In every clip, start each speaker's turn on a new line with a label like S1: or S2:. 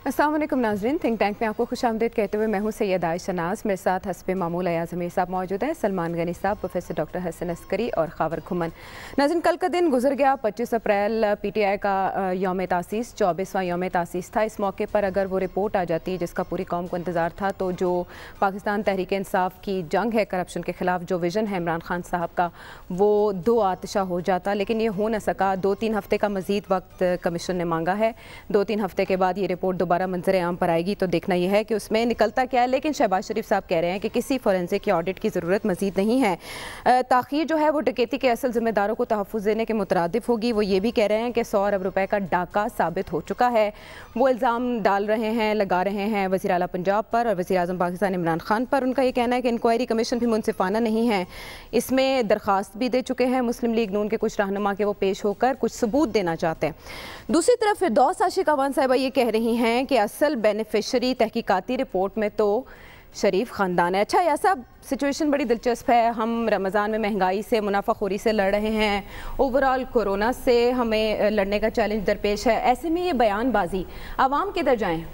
S1: अस्सलाम वालेकुम नाज़रीन, थिंक टैंक में आपको खुशामदीद कहते हुए मैं हूँ सैयद आयशा नाज। मेरे साथ हस्बे मामूल अयाज़ अमीर साहब मौजूद हैं, सलमान गनी साहब, प्रोफेसर डॉक्टर हसन अस्करी और खावर खुमन। नाज़रीन, कल का दिन गुजर गया। 25 अप्रैल PTI का यौम तासीस 24वां यौम तासीस था। इस मौके पर अगर वो रिपोर्ट आ जाती जिसका पूरी कौम को इंतज़ार था, तो जो पाकिस्तान तहरीक इंसाफ की जंग है करप्शन के ख़िलाफ़, जो विज़न है इमरान खान साहब का, वो 2 आतिशा हो जाता, लेकिन ये हो न सका। 2-3 हफ़्ते का मज़ीद वक्त कमीशन ने मांगा है। 2-3 हफ़्ते के बाद ये रिपोर्ट दोबारा मंजर आम पर आएगी, तो देखना यह है कि उसमें निकलता क्या है। लेकिन शहबाज शरीफ साहब कह रहे हैं कि किसी फोरेंसिक या ऑडिट की ज़रूरत मज़ीद नहीं है। ताख़ीर जो है वो डकैती के असल ज़िम्मेदारों को तहफ़्फ़ुज़ देने के मुतरादिफ होगी। वो ये भी कह रहे हैं कि 100 अरब रुपए का डाका साबित हो चुका है। वो इल्ज़ाम डाल रहे हैं, लगा रहे हैं वज़ीर आला पंजाब पर और वज़ीर आज़म पाकिस्तान इमरान खान पर। उनका ये कहना है कि इंक्वायरी कमीशन भी मुनसिफाना नहीं है। इसमें दरख्वास्त भी दे चुके हैं मुस्लिम लीग नून के कुछ रहनुमा के, वो पेश होकर कुछ सबूत देना चाहते हैं। दूसरी तरफ फिरदौस आशिक अवान साहिबा ये कह रही हैं कि असल बेनिफिशरी तहकीकाती रिपोर्ट में तो शरीफ ख़ानदान है। अच्छा या साहब, सिचुएशन बड़ी दिलचस्प है। हम रमज़ान में महंगाई से, मुनाफाखोरी से लड़ रहे हैं, ओवरऑल कोरोना से हमें लड़ने का चैलेंज दरपेश है। ऐसे में ये बयानबाजी आवाम किधर जाएं?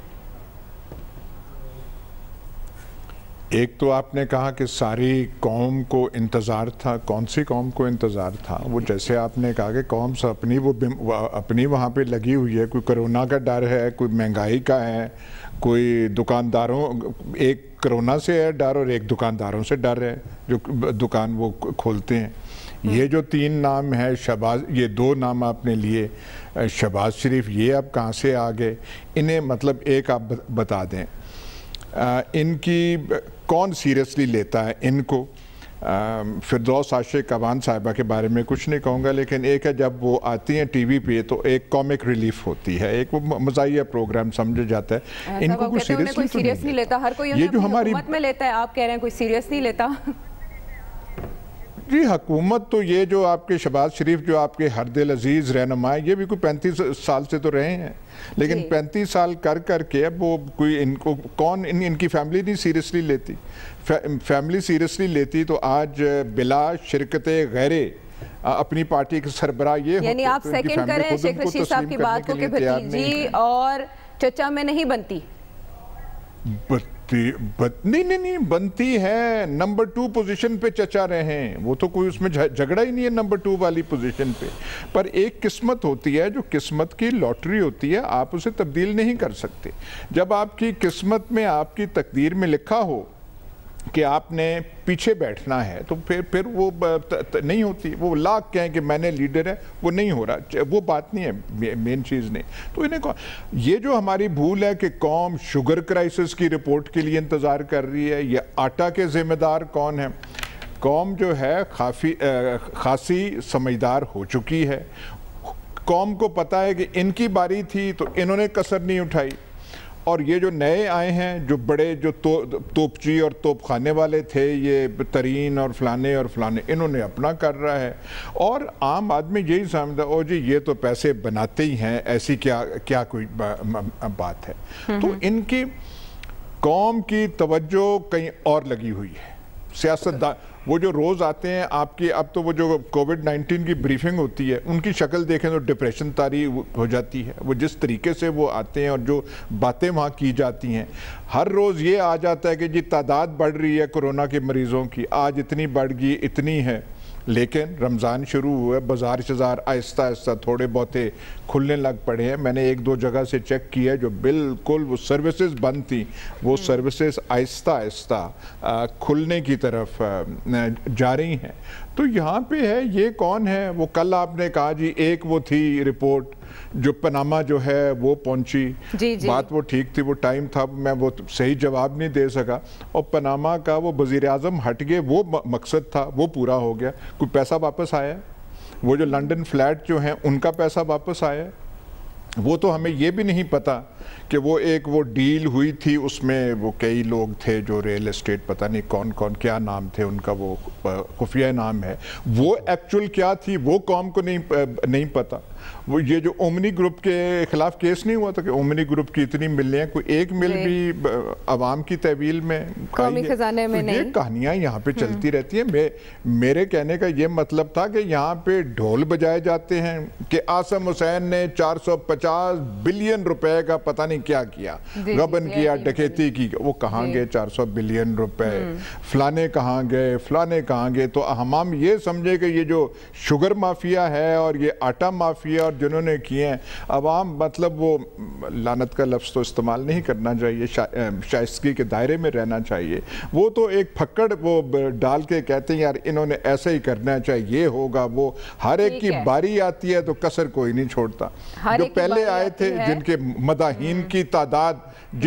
S2: एक तो आपने कहा कि सारी कौम को इंतज़ार था। कौन सी कौम को इंतज़ार था? वो जैसे आपने कहा कि कौम से अपनी वहाँ पे लगी हुई है। कोई कोरोना का डर है, कोई महंगाई का है, कोई दुकानदारों, एक कोरोना से है डर और एक दुकानदारों से डर है जो दुकान वो खोलते हैं। ये जो 3 नाम है, शहबाज, ये 2 नाम आपने लिए, शहबाज शरीफ, ये अब कहाँ से आ गए? इन्हें मतलब एक आप बता दें, इनकी कौन सीरियसली लेता है इनको? फिरदौस आशिक अवान साहिबा के बारे में कुछ नहीं कहूँगा, लेकिन एक है जब वो आती हैं टीवी पे तो एक कॉमिक रिलीफ होती है, एक वो मज़ाहिया प्रोग्राम समझा जाता है। इनको कोई सीरियस नहीं लेता।
S1: हर कोई ये जो हमारी हुकूमत में लेता है, आप कह रहे हैं कोई सीरियस नहीं लेता।
S2: जी, हुकूमत तो ये जो आपके शहबाज शरीफ जो आपके हर दिल अजीज़ रहनुमा है, ये भी कोई 35 साल से तो रहे हैं, लेकिन 35 साल कर के अब वो कोई इनको कौन इनकी फैमिली नहीं सीरियसली लेती। फैमिली सीरियसली लेती तो आज बिला शिरकत गैरे अपनी पार्टी के सरबराह ये,
S1: यानी आप सेकंड करें शेख रशीद साहब की बात को कि भतीजी और चचा में नहीं बनती।
S2: नहीं बनती है। नंबर 2 पोजीशन पे चचा रहे हैं, वो तो कोई उसमें झगड़ा ही नहीं है नंबर 2 वाली पोजीशन पे। पर एक किस्मत होती है, जो किस्मत की लॉटरी होती है, आप उसे तब्दील नहीं कर सकते। जब आपकी किस्मत में, आपकी तकदीर में लिखा हो कि आपने पीछे बैठना है, तो फिर वो नहीं होती। वो लाख कहें कि मैंने लीडर है, वो नहीं हो रहा, वो बात नहीं है, मेन चीज़ नहीं। तो इन्हें ये जो हमारी भूल है कि कौम शुगर क्राइसिस की रिपोर्ट के लिए इंतज़ार कर रही है, ये आटा के ज़िम्मेदार कौन है? कौम जो है खासी समझदार हो चुकी है। कौम को पता है कि इनकी बारी थी तो इन्होंने कसर नहीं उठाई, और ये जो नए आए हैं, जो बड़े जो तोपची और तोपखाने वाले थे, ये तरीन और फलाने, इन्होंने अपना कर रहा है। और आम आदमी यही समझता, ओ जी ये तो पैसे बनाते ही हैं, ऐसी क्या कोई बात है। तो इनकी कौम की तवज्जो कहीं और लगी हुई है। सियासतदान वो जो रोज़ आते हैं आपकी, अब तो वो जो कोविड-19 की ब्रीफिंग होती है, उनकी शक्ल देखें तो डिप्रेशन तारी हो जाती है। वो जिस तरीके से वो आते हैं और जो बातें वहाँ की जाती हैं, हर रोज़ ये आ जाता है कि जी तादाद बढ़ रही है कोरोना के मरीज़ों की, आज इतनी बढ़ गई, इतनी है। लेकिन रमज़ान शुरू हुआ, बाज़ार शज़ार आहिस्ता आहिस्ता थोड़े बहुते खुलने लग पड़े हैं। मैंने 1-2 जगह से चेक किया, जो बिल्कुल वो सर्विसेज बंद थी, वो सर्विसेज आहिस्ता आहिस्ता खुलने की तरफ जा रही हैं। तो यहाँ पे है, ये कौन है? वो कल आपने कहा जी एक वो थी रिपोर्ट जो पनामा जो है वो पहुंची, बात वो ठीक थी, वो टाइम था, मैं वो सही जवाब नहीं दे सका। और पनामा का वो वज़ीर आज़म हट गए, वो मकसद था, वो पूरा हो गया। कोई पैसा वापस आया? वो जो लंदन फ्लैट जो हैं उनका पैसा वापस आया? वो तो हमें ये भी नहीं पता कि वो डील हुई थी, उसमें वो कई लोग थे जो रियल एस्टेट, पता नहीं कौन कौन क्या नाम थे उनका, वो खुफिया नाम है, वो एक्चुअल क्या थी वो कौम को नहीं पता। वो ये जो ओमनी ग्रुप के खिलाफ केस नहीं हुआ था कि ओमनी ग्रुप की इतनी मिलें, कोई एक मिल भी अवाम की तहवील में
S1: कौमी खजाने में नहीं।
S2: ये कहानियां यहाँ पे चलती रहती हैं। मेरे कहने का ये मतलब था कि यहाँ पे ढोल बजाए जाते हैं कि आसम हुसैन ने 450 बिलियन रुपए का पता नहीं क्या किया, गबन किया, डकैती की। वो कहाँ गए 400 बिलियन रुपए, फलाने कहाँ गए, फलाने कहाँ गए। तो हम ये समझे कि ये जो शुगर माफिया है और ये आटा माफिया और जिन्होंने किए हैं, अवाम मतलब वो लानत का लफ्ज़ तो इस्तेमाल नहीं करना चाहिए, शाइस्तगी के दायरे में रहना चाहिए। वो तो एक फक्कड़ वो डाल के कहते हैं यार इन्होंने ऐसे ही करना चाहिए, ये होगा वो। हर एक की बारी आती है तो कसर कोई नहीं छोड़ता। जो पहले आए थे जिनके मदाहीन की तादाद,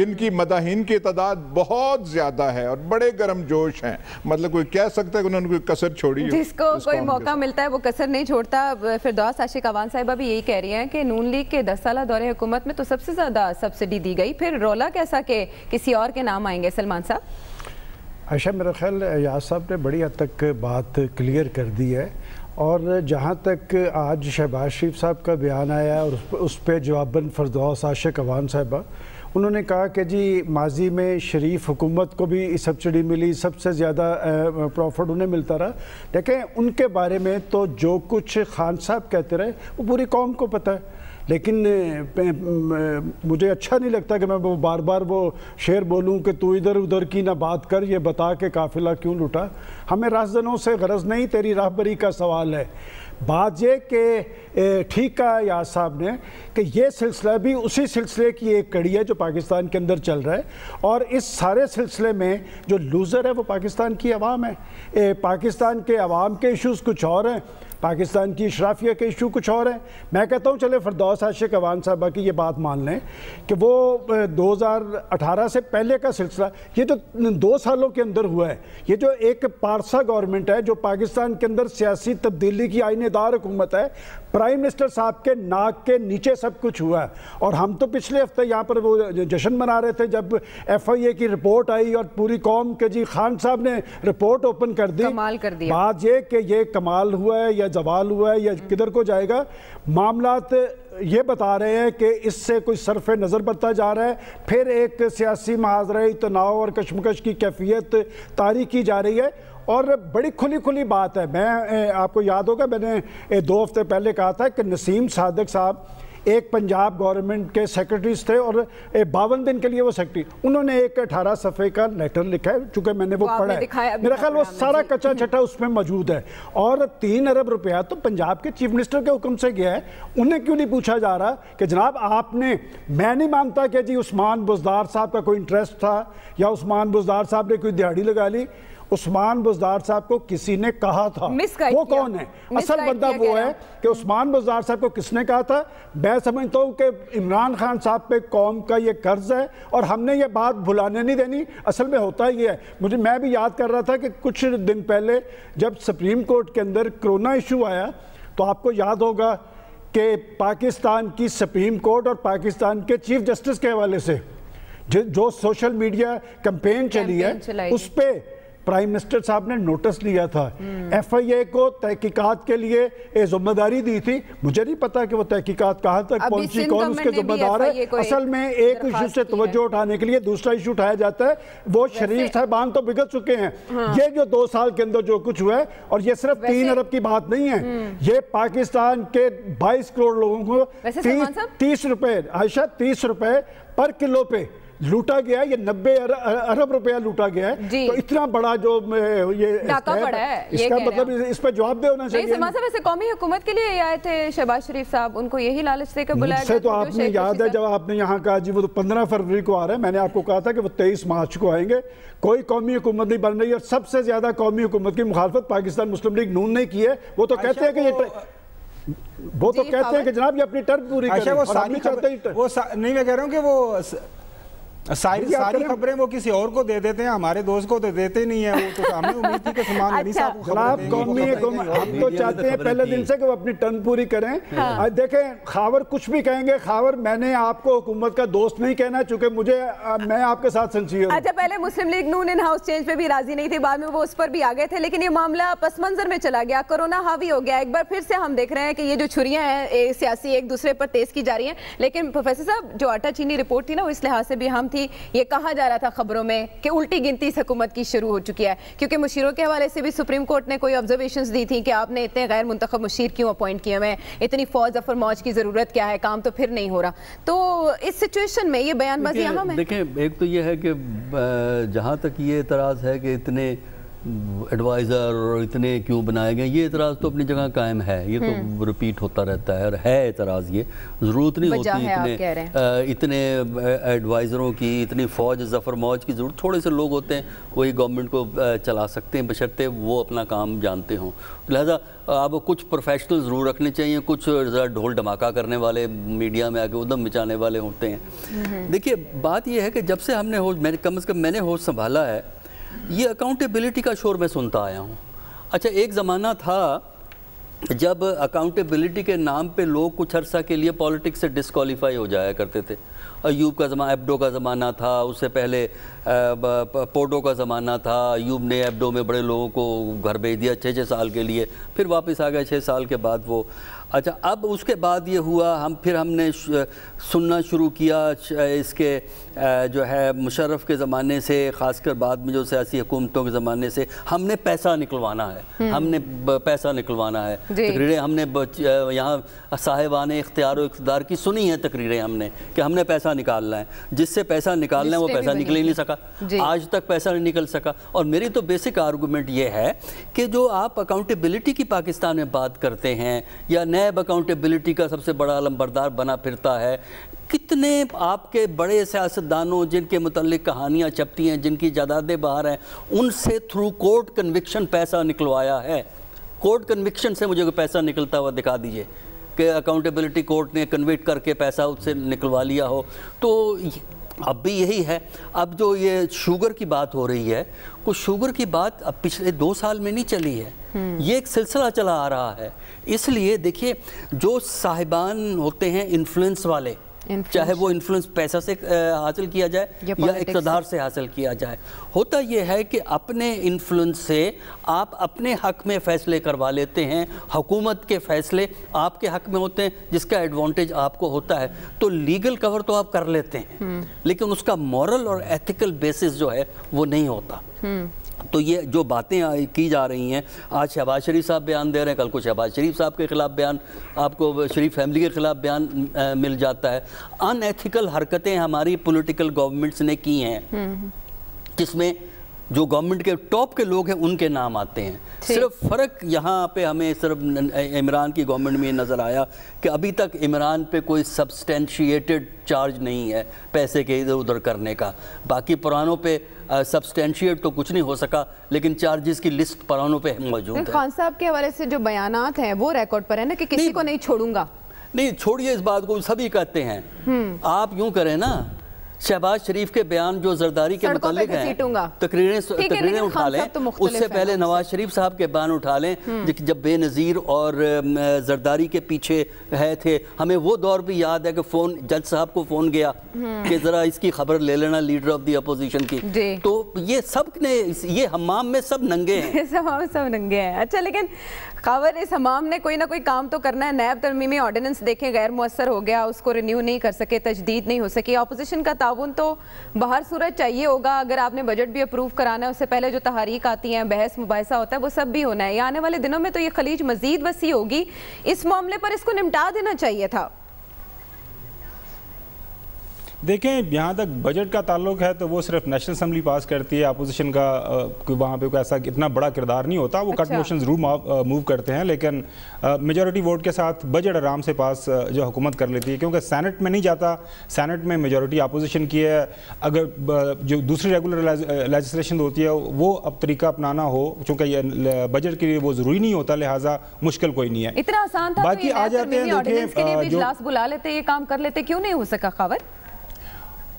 S2: बहुत ज्यादा है और बड़े गर्म जोश हैं, मतलब कोई कह सकता है कि उन्होंने कोई कसर छोड़ी।
S1: जिसको कोई मौका मिलता है वो कसर नहीं छोड़ता। फिरदौस आशिक अवान साहिबा भी यही कह रही हैं कि नून लीग के 10 साल दौरे हुकूमत में तो सबसे ज्यादा सब्सिडी दी गई, फिर रौला कैसा कि किसी और के नाम आएंगे। सलमान साहब।
S3: आयशा, मेरा ख्याल याद साहब ने बड़ी हद तक बात क्लियर कर दी है, और जहाँ तक आज शहबाज शरीफ साहब का बयान आया है और उस पर जवाबन फिरदौस आशिक अवान साहिबा, उन्होंने कहा कि जी माजी में शरीफ हुकूमत को भी सब्सिडी मिली, सबसे ज़्यादा प्रॉफिट उन्हें मिलता रहा। देखें, उनके बारे में तो जो कुछ खान साहब कहते रहे वो पूरी कौम को पता है, लेकिन मुझे अच्छा नहीं लगता कि मैं वो बार बार वो शेर बोलूं कि तू इधर उधर की ना बात कर, ये बता के काफिला क्यों लुटा। हमें राहजनों से गरज नहीं, तेरी राहबरी का सवाल है। बात ये कि ठीक कहा याद साहब ने कि ये सिलसिला भी उसी सिलसिले की एक कड़ी है जो पाकिस्तान के अंदर चल रहा है, और इस सारे सिलसिले में जो लूज़र है वो पाकिस्तान की आवाम है। पाकिस्तान के आवाम के इश्यूज़ कुछ और हैं, पाकिस्तान की इशराफिया के इशू कुछ और हैं। मैं कहता हूँ चले फिरदौस आशिक अवान साहबा की ये बात मान लें कि वो 2018 से पहले का सिलसिला, ये जो 2 सालों के अंदर हुआ है, ये जो एक पारसा गवर्नमेंट है जो पाकिस्तान के अंदर सियासी तब्दीली की आइनेदार हुकूमत है, प्राइम मिनिस्टर साहब के नाक के नीचे सब कुछ हुआ है। और हम तो पिछले हफ्ते यहाँ पर वो जश्न मना रहे थे जब FIA की रिपोर्ट आई और पूरी कौम के जी खान साहब ने रिपोर्ट ओपन कर दी।
S1: कमाल कर दिया।
S3: बात ये कि ये कमाल हुआ है या जवाल हुआ है या किधर को जाएगा, मामलात ये बता रहे हैं कि इससे कोई सरफ नज़र बढ़ता जा रहा है, फिर एक सियासी महाजरा तनाव और कशमकश की कैफियत तारी की जा रही है। और बड़ी खुली खुली बात है, मैं आपको याद होगा मैंने 2 हफ्ते पहले कहा था कि नसीम सादिक साहब एक पंजाब गवर्नमेंट के सेक्रेटरीज थे और 52 दिन के लिए वो सेक्रेटरी, उन्होंने एक 18 सफ़े का लेटर लिखा है, चूँकि मैंने वो पढ़ा है, मेरा ख्याल वो सारा कच्चा छट्टा उसमें मौजूद है। और 3 अरब रुपया तो पंजाब के चीफ मिनिस्टर के हुक्म से गया है, उन्हें क्यों नहीं पूछा जा रहा कि जनाब आपने, मैं नहीं मानता कि जी उस्मान बुज़दार साहब का कोई इंटरेस्ट था या उस्मान बुज़दार साहब ने कोई दिहाड़ी लगा ली। उस्मान बुज़दार साहब को किसी ने कहा था, वो कौन है? असल बंदा वो है कि उस्मान बुज़दार साहब को किसने कहा था। मैं समझता हूँ कि इमरान खान साहब पे कौम का ये कर्ज है और हमने ये बात भुलाने नहीं देनी। असल में होता ही है, मैं भी याद कर रहा था कि कुछ दिन पहले जब सुप्रीम कोर्ट के अंदर कोरोना इशू आया तो आपको याद होगा कि पाकिस्तान की सुप्रीम कोर्ट और पाकिस्तान के चीफ जस्टिस के हवाले से जो सोशल मीडिया कैंपेन चली है उस पर प्राइम मिनिस्टर साहब ने नोटिस लिया था। FIA को तहकीकात के लिए जिम्मेदारी दी थी। मुझे नहीं पता कि वो तहकीकात कहाँ तक पहुंची, कौन उसके जिम्मेदार है। असल में एक इशू से तवज्जो उठाने के लिए दूसरा इशू उठाया जाता है। वो शरीफ साहबान तो बिगड़ चुके हैं। ये जो 2 साल के अंदर जो कुछ हुआ है, और ये सिर्फ 3 अरब की बात नहीं है, ये पाकिस्तान के 22 करोड़ लोगों को 30 रुपए, आयशा 30 रुपए पर किलो पे लूटा गया, ये 90 अरब रुपया लूटा गया है। तो इतना बड़ा जो ये
S1: डाका पड़ा है,
S3: इसका मतलब इस पर जवाब देना चाहिए।
S1: वैसे कौमी हुकूमत के लिए आए थे शहबाज शरीफ साहब, उनको यही लालच देकर बुलाया गया।
S3: तो आपने याद है जब आपने यहाँ कहा जी वो तो 15 फरवरी को आ रहा है, मैंने आपको कहा था कि वो 23 मार्च को आएंगे। कोई कौमी हुकूमत नहीं बन रही और सबसे ज्यादा कौमी हुकूमत की मुखालफत पाकिस्तान मुस्लिम लीग नून ने की है। वो तो कहते हैं कि वो तो कहते हैं कि जनाब ये अपनी टर्म पूरी करें।
S4: नहीं, मैं कह रहा हूँ कि वो ساری خبریں وہ کسی اور کو دے دیتے ہیں, ہمارے دوست کو تو دیتے نہیں ہیں. وہ تو ہمیں امید تھی کہ سلمان غنی صاحب کو خبر دیں گے.
S3: ہم تو چاہتے ہیں پہلے دن سے کہ وہ اپنی ٹرن پوری کریں. دیکھیں خاور کچھ بھی کہیں گے, خاور میں نے آپ کو حکومت کا دوست نہیں کہنا, چونکہ میں آپ کے ساتھ سنسیئر ہوں.
S1: اچھا, پہلے مسلم لیگ نون ان ہاؤس چینج پہ بھی راضی نہیں تھی, بعد میں وہ اس پر بھی آ گئے تھے, لیکن یہ معاملہ پس منظر میں چلا گیا, کورونا حاوی ہو گیا. ایک بار پھر سے ہم دیکھ رہے ہیں کہ یہ جو چھریاں ہیں سیاسی ایک دوسرے پر تیز کی جا رہی ہیں. لیکن پروفیسر صاحب, جو آٹا چینی رپورٹ تھی نا, وہ اس لحاظ سے بھی اہم تھی. یہ کہا جا رہا تھا خبروں میں کہ الٹی گنتی اس حکومت کی شروع ہو چکی ہے, کیونکہ مشیروں کے حوالے سے بھی سپریم کورٹ نے کوئی آبزرویشنز دی تھیں کہ آپ نے اتنے غیر منتخب مشیر کیوں اپوائنٹ کیے ہوئے, اتنی فوج ظفر موج کی ضرورت کیا ہے, کام تو پھر نہیں ہو رہا. تو اس سچویشن میں یہ بیان بازی اہم ہے.
S5: دیکھیں, ایک تو یہ ہے کہ جہاں تک یہ اعتراض ہے کہ اتنے ایڈوائزر اور اتنے کیوں بنائے گئے, یہ اعتراض تو اپنی جگہ قائم ہے, یہ تو ریپیٹ ہوتا رہتا ہے اور ہے اعتراض. یہ ضرورت نہیں ہوتی اتنے ایڈوائزروں کی, اتنی فوج ظفر موج کی ضرورت. تھوڑے سے لوگ ہوتے ہیں وہی گورنمنٹ کو چلا سکتے ہیں بشرطے وہ اپنا کام جانتے ہوں. لہذا اب کچھ پروفیشنل ضرور رکھنے چاہیے, کچھ ذرا ڈھول دھماکہ کرنے والے, میڈیا میں آ کے ادھم مچانے والے ہوتے ہیں. دیکھیے بات یہ ہے کہ جب سے ہم نے کم از کم میں نے ہوش سنبھالا ہے, یہ اکاؤنٹیبلٹی کا شور میں سنتا آیا ہوں. اچھا, ایک زمانہ تھا جب اکاؤنٹیبلٹی کے نام پہ لوگ کچھ عرصہ کے لیے پالیٹکس سے ڈسکوالیفائی ہو جایا کرتے تھے. ایوب کا زمانہ, ایبڈو کا زمانہ تھا, اس سے پہلے پوڈو کا زمانہ تھا. ایوب نے ایبڈو میں بڑے لوگوں کو گھر بھیج دیا 6 سال کے لیے, پھر واپس آ گئے 6 سال کے بعد وہ. اچھا, اب اس کے بعد یہ ہوا, ہم نے سننا شروع کیا اس کے جو ہے مشرف کے زمانے سے, خاص کر بعد میں جو سیاسی حکومتوں کے زمانے سے, ہم نے پیسہ نکلوانا ہے, ہم نے پیسہ نکلوانا ہے. تقریریں ہم نے یہاں صاحبان اختیار و اقتدار کی سنی ہیں تقریریں ہم نے, کہ ہم نے پیسہ نکالنا ہے. جس سے پیسہ نکالنا ہے وہ پیسہ نکل ہی نہیں سکا, آج تک پیسہ نہیں نکل سکا. اور میری تو بیسک آرگومنٹ یہ ہے کہ جو آپ اکاؤنٹیبلٹی کی پاکستان میں بات کرتے ہیں, یا نیب اکاؤنٹیبلٹی کا سب سے بڑا علمبردار بنا پھرتا ہے, کتنے آپ کے بڑے سیاستدانوں جن کے متعلق کہانیاں چھپتی ہیں, جن کی جائیدادیں باہر ہیں, ان سے تھرو کورٹ کنوکشن پیسہ نکلوایا ہے. کورٹ کنوکشن سے مجھے پیسہ نکلتا ہوا دکھا دیجئے کہ اکاؤنٹیبلٹی کورٹ نے کنوکٹ کر کے پیسہ اس سے نکلوا لیا ہو. تو اب بھی یہی ہے. اب جو یہ شوگر کی بات ہو رہی ہے, کچھ شوگر کی بات اب پچھلے 2 سال میں نہیں چلی ہے, یہ ایک سلسلہ چلا آ رہا ہے. اس لیے دیکھیے, جو صاحبان ہوتے ہیں انفلوئنس والے, چاہے وہ انفلوئنس پیسہ سے حاصل کیا جائے یا اقتدار سے حاصل کیا جائے, ہوتا یہ ہے کہ اپنے انفلوئنس سے آپ اپنے حق میں فیصلے کروا لیتے ہیں, حکومت کے فیصلے آپ کے حق میں ہوتے ہیں جس کا ایڈوانٹیج آپ کو ہوتا ہے. تو لیگل کور تو آپ کر لیتے ہیں, لیکن اس کا مورل اور ایتھیکل بیسس جو ہے وہ نہیں ہوتا. تو یہ جو باتیں کی جا رہی ہیں, آج شہباز شریف صاحب بیان دے رہے ہیں, کل کو شہباز شریف صاحب کے خلاف بیان, آپ کو شریف فیملی کے خلاف بیان مل جاتا ہے. ان ایتھیکل حرکتیں ہماری پولیٹیکل گورنمنٹس نے کی ہیں, جس میں جو گورنمنٹ کے ٹاپ کے لوگ ہیں ان کے نام آتے ہیں. صرف فرق یہاں پہ ہمیں صرف عمران کی گورنمنٹ میں یہ نظر آیا کہ ابھی تک عمران پہ کوئی سبسٹینشیٹڈ چارج نہیں ہے پیسے کے ادھر ادھر کرنے کا. باقی پرانوں پہ سبسٹینشیٹ تو کچھ نہیں ہو سکا, لیکن چارجز کی لسٹ پرانوں پہ موجود ہے.
S1: خان صاحب کے حوالے سے جو بیانات ہیں وہ ریکارڈ پر ہے نا کہ کسی کو نہیں چھوڑوں گا.
S5: نہیں چھوڑیے اس بات کو, سبھی کہتے ہیں. آپ یوں کریں نا, شہباز شریف کے بیان جو زرداری کے متعلق ہیں تقریریں اٹھا لیں, اس سے پہلے نواز شریف صاحب کے بیان اٹھا لیں جب بے نظیر اور زرداری کے پیچھے ہے تھے. ہمیں وہ دور بھی یاد ہے کہ فون جج صاحب کو فون گیا کہ ذرا اس کی خبر لے لینا لیڈر آف دی اپوزیشن کی. تو یہ سب نے, یہ حمام میں سب ننگے ہیں,
S1: سب ننگے ہیں. اچھا, لیکن خاور اس حمام نے کوئی نہ کوئی کام تو کرنا ہے. نیب ترمیمی آرڈیننس دیکھیں غیر مؤثر ہو گیا, اس کو رینیو نہیں کر سکے, تجدید نہیں ہو سکی. اپوزیشن کا تعاون تو باہر صورت چاہیے ہوگا. اگر آپ نے بجٹ بھی اپروو کرانا ہے, اس سے پہلے جو تحریک آتی ہیں, بحث مباحثہ ہوتا ہے, وہ سب بھی ہونا ہے. آنے والے دنوں میں تو یہ خلیج مزید وسیع ہوگی. اس معاملے پر اس کو نمٹا دینا چاہیے تھا.
S4: دیکھیں, یہاں تک بجٹ کا تعلق ہے تو وہ صرف نیشنل اسمبلی پاس کرتی ہے. اپوزیشن کا وہاں پہ کوئی ایسا اتنا بڑا کردار نہیں ہوتا. وہ کٹ موشن ضرور موو کرتے ہیں, لیکن میجورٹی ووٹ کے ساتھ بجٹ آرام سے پاس جو حکومت کر لیتی ہے, کیونکہ سینٹ میں نہیں جاتا. سینٹ میں میجورٹی اپوزیشن کی ہے. اگر جو دوسری ریگولر لیجسلیشن ہوتی ہے وہ اب طریقہ اپنانا ہو, چونکہ یہ بجٹ کے لیے وہ ضروری نہیں ہوتا, لہٰذا مشکل کوئی نہیں ہے.
S1: اتنا آسان تھا
S4: باقی آ جاتے ہیں,
S1: دیکھیں جو اجلاس بلا لیتے, یہ کام کر لیتے, کیوں نہیں ہو سکا خاور؟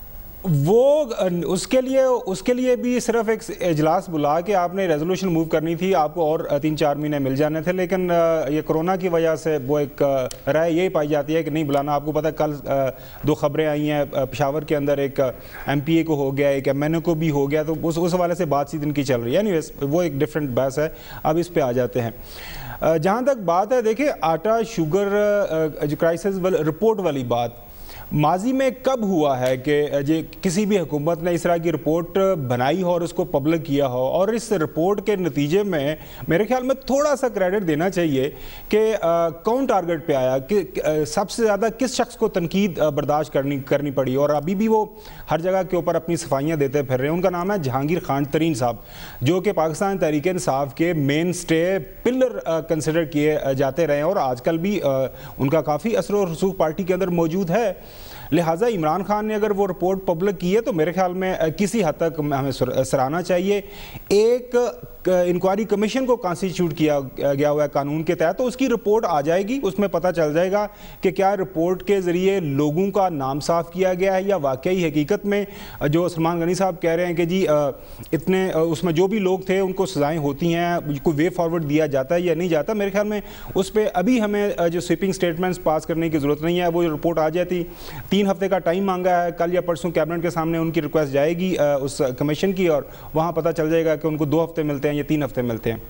S4: وہ اس کے لیے بھی صرف ایک اجلاس بلا کے آپ نے ریزولوشن موو کرنی تھی, آپ کو اور 3-4 مہینے مل جانے تھے, لیکن یہ کرونا کی وجہ سے وہ ایک رائے یہی پائی جاتی ہے کہ نہیں بلانا. آپ کو پتہ کل 2 خبریں آئی ہیں پشاور کے اندر, ایک MPA کو ہو گیا, ایک MNA کو بھی ہو گیا, تو اس حوالے سے بات چیت ان کی چل رہی ہے. اینیویز وہ ایک ڈفرینٹ بحث ہے. اب اس پہ آ جاتے ہیں. جہاں تک بات ہے, دیکھیں آٹا شوگر کرائسس رپورٹ والی بات, ماضی میں کب ہوا ہے کہ کسی بھی حکومت نے اس طرح کی رپورٹ بنائی ہو اور اس کو پبلک کیا ہو, اور اس رپورٹ کے نتیجے میں میرے خیال میں تھوڑا سا کریڈٹ دینا چاہیے کہ کون ٹارگٹ پہ آیا, کہ سب سے زیادہ کس شخص کو تنقید برداشت کرنی پڑی, اور ابھی بھی وہ ہر جگہ کے اوپر اپنی صفائیاں دیتے پھر رہے ہیں. ان کا نام ہے جہانگیر خان ترین صاحب, جو کہ پاکستان تحریک انصاف کے مین سٹے پلر کنسیڈر کیے جاتے رہے ہیں, اور آج کل بھی ان کا کافی اثر و رسوخ پارٹی کے اندر موجود ہے. لہٰذا عمران خان نے اگر وہ رپورٹ پبلک کی ہے تو میرے خیال میں کسی حد تک ہمیں سراہنا چاہیے. ایک انکوائری کمیشن کو کانسٹیٹیوٹ کیا گیا ہوا ہے قانون کے تحت, تو اس کی رپورٹ آ جائے گی, اس میں پتہ چل جائے گا کہ کیا رپورٹ کے ذریعے لوگوں کا نام صاف کیا گیا ہے, یا واقعی حقیقت میں جو سلمان غنی صاحب کہہ رہے ہیں کہ جی اتنے اس میں جو بھی لوگ تھے ان کو سزائیں ہوتی ہیں, کوئی وے فارورڈ دیا جاتا ہے یا نہیں جاتا. میرے خیال میں اس پہ ابھی ہمیں جو سویپنگ سٹیٹمنٹس پاس کرنے کی ضرورت نہیں ہے. وہ رپورٹ آ جاتی, 3 ہفتے کا ٹائم مانگا ہے, کل یا پرسوں کیبنٹ کے سامنے ان کی ریکویسٹ جائے گی اس کمیشن کی, اور وہاں پتہ چل جائے گا کہ ان کو 2 ہفتے ملتے ہیں یا 3 ہفتے ملتے ہیں.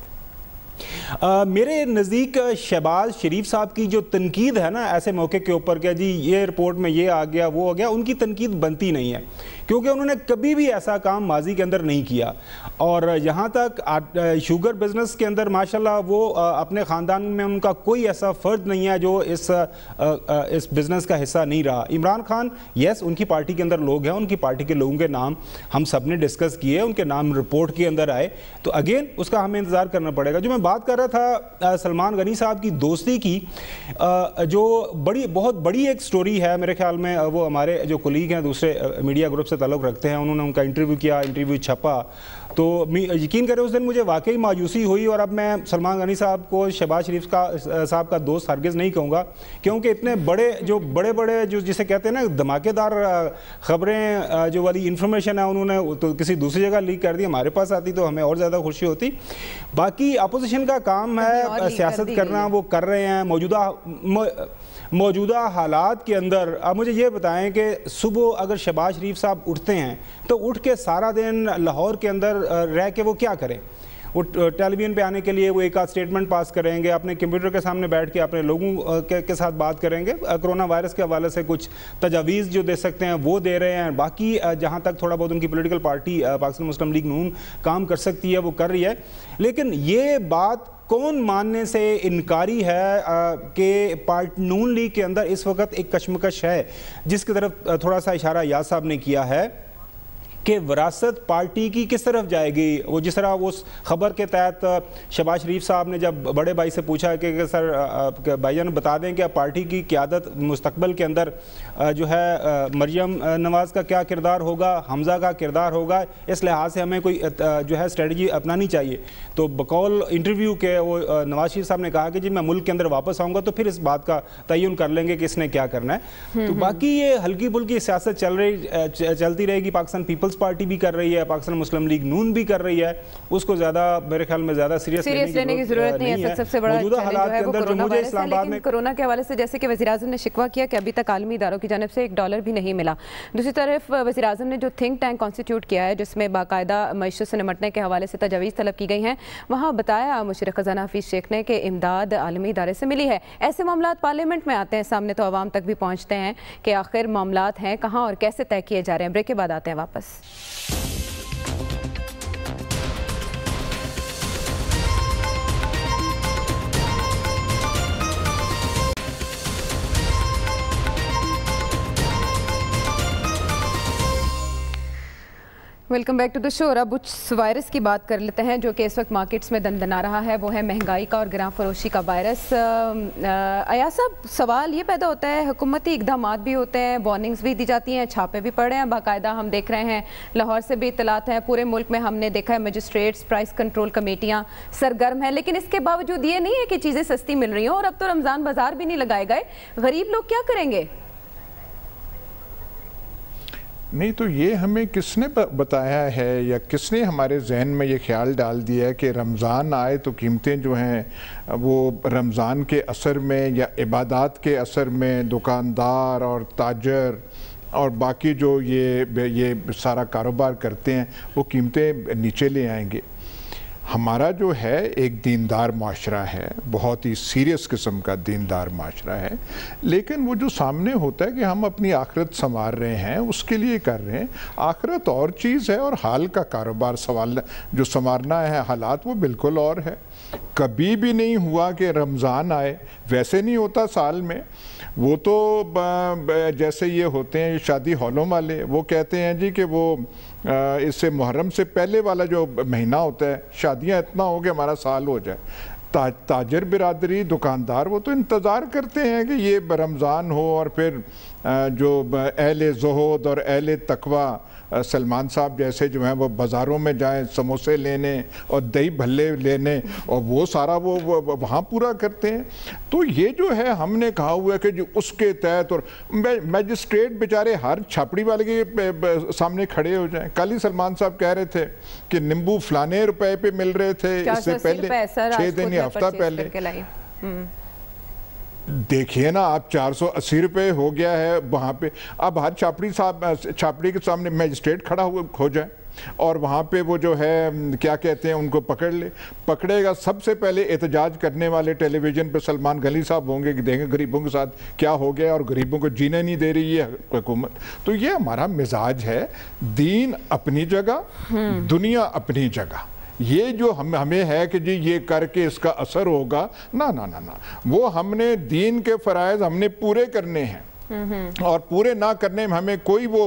S4: میرے نزدیک شہباز شریف صاحب کی جو تنقید ہے نا ایسے موقع کے اوپر کہ جی یہ رپورٹ میں یہ آ گیا وہ ہو گیا, ان کی تنقید بنتی نہیں ہے, کیونکہ انہوں نے کبھی بھی ایسا کام ماضی کے اندر نہیں کیا. اور یہاں تک شوگر بزنس کے اندر ماشاءاللہ وہ اپنے خاندان میں ان کا کوئی ایسا فرد نہیں ہے جو اس بزنس کا حصہ نہیں رہا. عمران خان یس ان کی پارٹی کے اندر لوگ ہیں, ان کی پارٹی کے لوگوں کے نام ہم سب نے ڈسکس کیے, ان کے نام رپورٹ کے اندر آئے, تو اگین اس کا ہمیں انتظار کرنا پڑے گا. جو میں بات کر رہا تھا سلمان غنی صاحب کی دوستی کی, جو بہت بڑی ایک سٹوری ہے میرے خیال میں, وہ ہمارے جو کولیگ ہیں دوسرے میڈیا گروپ سے تعلق رکھتے ہیں, انہوں نے ان کا انٹرویو کیا, انٹرویو چھپا, تو یقین کریں اس دن مجھے واقعی مایوسی ہوئی. اور اب میں سلمان غنی صاحب کو شہباز شریف صاحب کا دوست ہرگز نہیں کہوں گا, کیونکہ اتنے بڑے جو جسے کہتے ہیں نا دھماکے دار خبریں جو والی انفارمیشن ہے انہوں نے تو کسی دوسری جگہ لیک کر دی, ہمارے پاس آتی تو ہمیں اور زیادہ خوشی ہوتی. باقی اپوزیشن کا کام ہے سیاست کرنا, وہ کر رہے ہیں موجودہ حالات کے اندر. اب مجھے یہ بتائیں کہ صبح اگر شہباز شریف صاحب اٹھتے ہیں تو اٹھ کے سارا دن لاہور کے اندر رہ کے وہ کیا کریں؟ وہ ٹیلی ویژن پہ آنے کے لیے وہ ایک آدھ سٹیٹمنٹ پاس کریں گے, اپنے کمپیوٹر کے سامنے بیٹھ کے اپنے لوگوں کے ساتھ بات کریں گے, کرونا وائرس کے حوالے سے کچھ تجاویز جو دے سکتے ہیں وہ دے رہے ہیں. باقی جہاں تک تھوڑا بہت ان کی پولیٹیکل پارٹی پاکستان مسلم لیگ نون کام کر سکتی ہے وہ کر رہی ہے. لیکن یہ بات کون ماننے سے انکاری ہے کہ نون لیگ کے اندر اس وقت ایک کشمکش ہے, جس کی طرف تھوڑا سا اشارہ یاد صاحب نے کیا ہے کہ وراثت پارٹی کی کس طرف جائے گی. وہ جس طرح اس خبر کے تحت شہباز شریف صاحب نے جب بڑے بھائی سے پوچھا کہ سر بھائی جان بتا دیں کہ پارٹی کی قیادت مستقبل کے اندر جو ہے مریم نواز کا کیا کردار ہوگا, حمزہ کا کردار ہوگا, اس لحاظ سے ہمیں کوئی جو ہے اسٹریٹجی اپنانی چاہیے. تو بقول انٹرویو کے وہ نواز شریف صاحب نے کہا کہ جی میں ملک کے اندر واپس آؤں گا تو پھر اس بات کا تعین کر لیں گے کہ اس نے کیا کرنا ہے. تو باقی یہ ہلکی پھلکی سیاست چلتی رہے گی. پاکستان پیپلز پارٹی بھی کر رہی ہے, پاکستان مسلم لیگ نون بھی کر رہی ہے, اس کو زیادہ میرے خیال میں زیادہ سیریس لینے کی ضرورت نہیں ہے.
S1: سب سے بڑا
S4: موجودہ حالات کے اندر جو مجھے اسلام آباد میں
S1: کورونا کے حوالے سے جیسے کہ وزیر اعظم نے شکوہ کیا کہ ابھی تک عالمی اداروں کی جانب سے $1 بھی نہیں ملا. دوسری طرف وزیر اعظم نے جو تھنک ٹینک کانسٹیٹیوٹ کیا ہے جس میں باقاعدہ معیشت سے نمٹنے کے حوالے سے تجاویز طلب کی گئی ہیں, وہاں بتایا مشیر خزانہ حفیظ شیخ نے کہ امداد عالمی ادارے سے ملی ہے. ایسے معاملات پارلیمنٹ میں آتے ہیں سامنے تو عوام تک بھی پہنچتے ہیں کہ آخر معاملات ہیں کہاں اور کیسے طے کیے جا رہے ہیں. بریک کے بعد آتے ہیں واپس. Welcome back to the show. اب اس وائرس کی بات کر لیتے ہیں جو کہ اس وقت مارکیٹس میں دندنا رہا ہے, وہ ہے مہنگائی کا اور گراں فروشی کا وائرس. ایاز صاحب سوال یہ پیدا ہوتا ہے, حکومتی اقدامات بھی ہوتے ہیں, وارننگز بھی دی جاتی ہیں, چھاپے بھی پڑ رہے ہیں باقاعدہ, ہم دیکھ رہے ہیں لاہور سے بھی اطلاعات ہیں, پورے ملک میں ہم نے دیکھا ہے مجسٹریٹس پرائس کنٹرول کمیٹیاں سرگرم ہیں, لیکن اس کے باوجود یہ نہیں ہے کہ چیزیں سستی مل رہی ہوں. اور اب تو رمضان بازار بھی نہیں لگائے گئے, غریب لوگ کیا کریں گے؟
S2: نہیں تو یہ ہمیں کس نے بتایا ہے یا کس نے ہمارے ذہن میں یہ خیال ڈال دیا ہے کہ رمضان آئے تو قیمتیں جو ہیں وہ رمضان کے اثر میں یا عبادات کے اثر میں دکاندار اور تاجر اور باقی جو یہ سارا کاروبار کرتے ہیں وہ قیمتیں نیچے لے آئیں گے؟ ہمارا جو ہے ایک دیندار معاشرہ ہے، بہت ہی سیریس قسم کا دیندار معاشرہ ہے، لیکن وہ جو سامنے ہوتا ہے کہ ہم اپنی آخرت سنوار رہے ہیں، اس کے لیے کر رہے ہیں۔ آخرت اور چیز ہے اور حال کا کاروبار جو سنوارنا ہے حالات وہ بالکل اور ہے۔ کبھی بھی نہیں ہوا کہ رمضان آئے، ویسے نہیں ہوتا سال میں، وہ تو جیسے یہ ہوتے ہیں شادی ہالوں والے، وہ کہتے ہیں جی کہ وہ اس سے محرم سے پہلے والا جو مہینہ ہوتا ہے شادیاں اتنا ہو کہ ہمارا سال ہو جائے۔ تاجر برادری دکاندار وہ تو انتظار کرتے ہیں کہ یہ رمضان ہو، اور پھر جو اہل زہد اور اہل تقوی سلمان صاحب جیسے جو ہیں وہ بازاروں میں جائیں سموسے لینے اور دہی بھلے لینے، اور وہ سارا وہ وہاں پورا کرتے ہیں۔ تو یہ جو ہے ہم نے کہا ہوا ہے کہ جو اس کے تحت، اور میجسٹریٹ بیچارے ہر چھاپڑی والے کے سامنے کھڑے ہو جائیں۔ کل ہی سلمان صاحب کہہ رہے تھے کہ نیمبو فلانے روپے پہ مل رہے تھے اس سے پہلے 6 دن یا ہفتہ پہلے۔ دیکھیے نا آپ 480 روپے ہو گیا ہے وہاں پہ۔ اب ہر چھاپڑی کے سامنے میجسٹریٹ کھڑا ہو جائے اور وہاں پہ وہ جو ہے کیا کہتے ہیں ان کو پکڑے گا۔ سب سے پہلے احتجاج کرنے والے ٹیلی ویژن پہ سلمان غنی صاحب ہوں گے کہ دیکھیں غریبوں کے ساتھ کیا ہو گیا اور غریبوں کو جینے نہیں دے رہی ہے حکومت۔ تو یہ ہمارا مزاج ہے، دین اپنی جگہ، دنیا اپنی جگہ۔ یہ جو ہمیں ہے کہ جی یہ کر کے اس کا اثر ہوگا، نا نا نا نا، وہ ہم نے دین کے فرائض ہم نے پورے کرنے ہیں، اور پورے نہ کرنے میں ہمیں کوئی وہ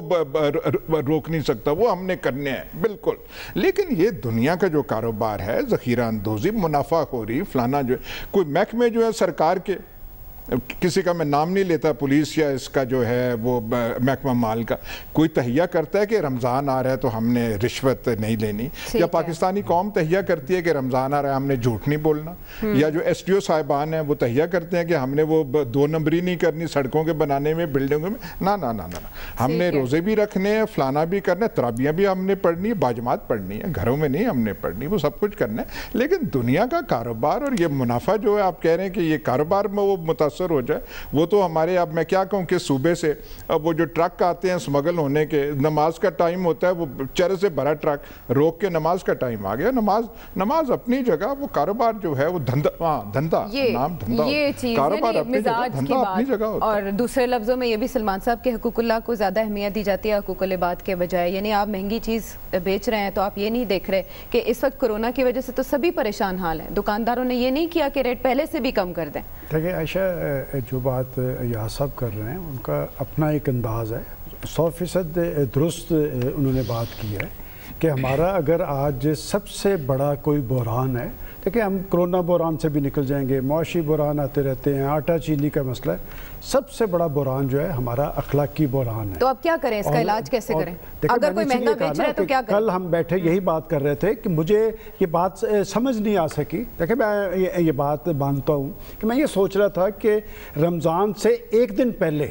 S2: روک نہیں سکتا، وہ ہم نے کرنے ہیں بالکل۔ لیکن یہ دنیا کا جو کاروبار ہے، ذخیرہ اندوزی، منافع خوری، فلانا جو کوئی محکمے جو ہے سرکار کے، کسی کا میں نام نہیں لیتا، پولیس یا اس کا جو ہے وہ محکمہ مال کا، کوئی تہیہ کرتا ہے کہ رمضان آ رہا ہے تو ہم نے رشوت نہیں لینی، یا پاکستانی قوم تہیہ کرتی ہے کہ رمضان آ رہا ہے ہم نے جھوٹ نہیں بولنا، یا جو ایس ڈی او صاحبان ہیں وہ تہیہ کرتے ہیں کہ ہم نے وہ 2 نمبری نہیں کرنی سڑکوں کے بنانے میں، بلڈنگوں میں، نا نا نا نا، ہم نے روزے بھی رکھنے ہیں، فلانا بھی کرنا ہے، تراویحیں بھی ہم نے پڑھنی ہے، باجماعت پڑھنی ہے، گھروں میں نہیں ہم نے پڑھنی، وہ سب کچھ کرنا ہے۔ لیکن دنیا کا کاروبار اور یہ منافع جو ہے آپ کہہ رہے ہیں کہ یہ کاروبار میں وہ متاثر ہو جائے، وہ تو ہمارے، اب میں کیا کہوں کہ صوبے سے اب وہ جو ٹرک آتے ہیں سمگل ہونے کے، نماز کا ٹائم ہوتا ہے، وہ چرے سے بھرا ٹرک روک کے نماز کا ٹائم آ گیا، نماز اپنی جگہ، وہ کاروبار جو ہے وہ دھندا نام دھندا،
S1: یہ چیز
S2: کاروبار اپنی جگہ، دھندا اپنی جگہ ہوتا ہے۔
S1: اور دوسرے لفظوں میں یہ بھی سلمان صاحب کے حقوق اللہ کو زیادہ اہمیت دی جاتی ہے حقوق العباد کے بجائے، یعنی آپ مہنگی چیز بیچ رہے ہیں تو آپ یہ نہیں دیکھ رہے کہ اس وقت کورونا کی وجہ سے تو سبھی پریشان حال ہیں، دکانداروں نے یہ نہیں کیا کہ ریٹ پہلے سے بھی کم کر دیں۔
S3: دیکھیں عائشہ، جو بات یہاں صاحب کر رہے ہیں ان کا اپنا ایک انداز ہے، 100% درست انہوں نے بات کی ہے کہ ہمارا اگر آج سب سے بڑا کوئی بحران ہے، دیکھیں ہم کرونا بحران سے بھی نکل جائیں گے، معاشی بحران آتے رہتے ہیں، آٹا چینی کا مسئلہ ہے، سب سے بڑا بحران جو ہے ہمارا اخلاقی بحران ہے۔
S1: تو اب کیا کریں، اس کا علاج کیسے کریں؟ اگر کوئی مہنگا بیچ رہا ہے تو کیا کریں؟
S3: کل ہم بیٹھے یہی بات کر رہے تھے کہ مجھے یہ بات سمجھ نہیں آ سکی، دیکھیں میں یہ بات مانتا ہوں کہ میں یہ سوچ رہا تھا کہ رمضان سے ایک دن پہلے